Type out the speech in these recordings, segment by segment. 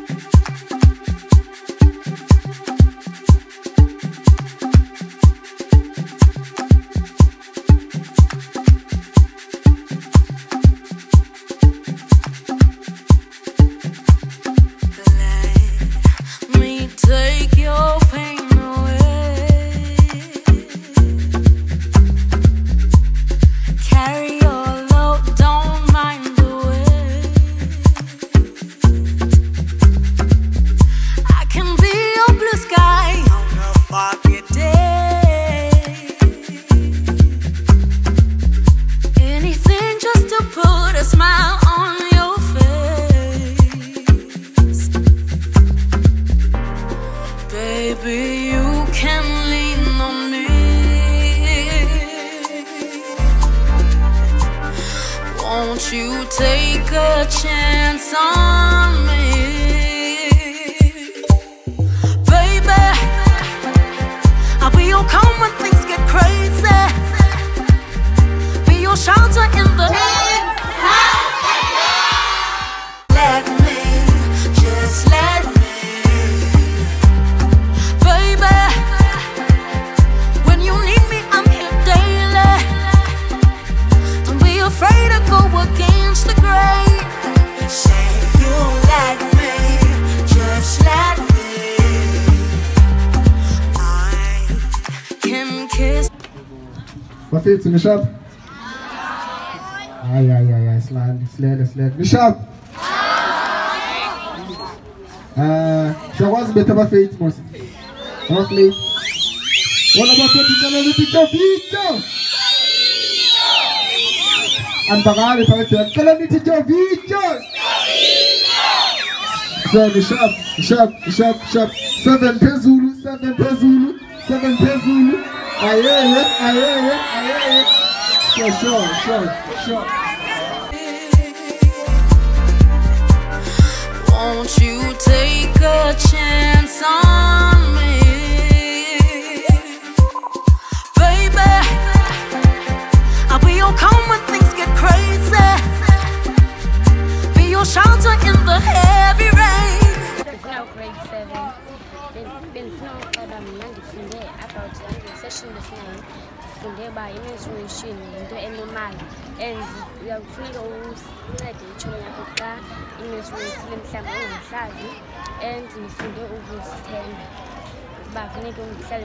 Baby, you can lean on me. Won't you take a chance on me? Baby, I'll be your calm when things get crazy. Be your shelter in the night. Let me, just let me. Afraid to go against the grain. Say you like me, just let me. I can kiss. Wat vindt u, Nishab? Ja, slide. Nishab? Shawaz better ba faith most. Okay. What about the teacher? And Bagari Patrick, Calamity Joe Beaches. So the shop. 7 Pezulu. Aye. Sure. Won't you take a chance on me? Baby, I'll be your calm when things get crazy. Be your shelter in the heavy rain. Now grade 7. Been about session this night. Funde by menstruation into normal. And we are free of ready to make a menstruation and we funde over 10. But we don't tell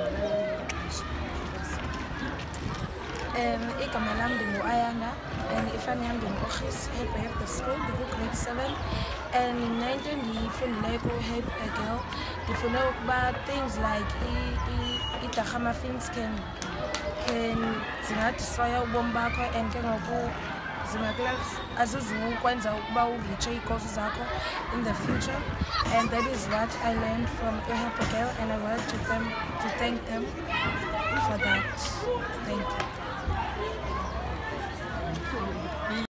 igama lami ndingu-Ayanda and ifani yami ndingu-Ogis, Help School, ndiku-grade 7 and nento endiyifundileyo ku-Help a Girl ndifunde ukuba things like i-muffins can zingadistroya ubomi bakho and ke ngoku azizukwenza ukuba ureache ii-goals zakho in the future, and that is what I learned from Help a Girl, and I wanted to thank them for that. Thank you.